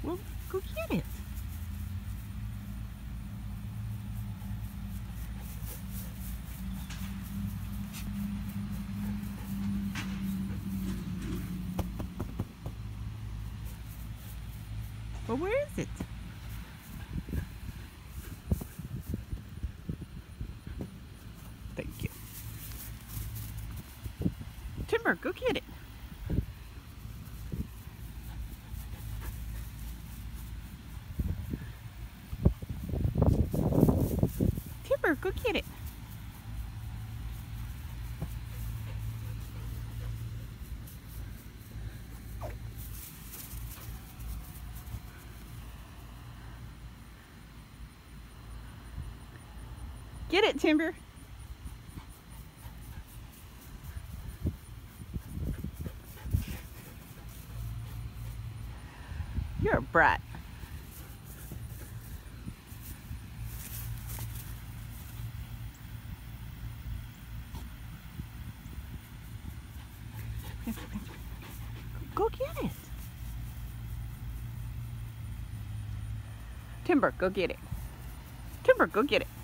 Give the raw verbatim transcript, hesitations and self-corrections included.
Well, go get it. Well, where is it? Thank you. Timber, go get it. Timber, go get it. Get it, Timber. You're a brat. Go get it. Timber, go get it. Timber, go get it.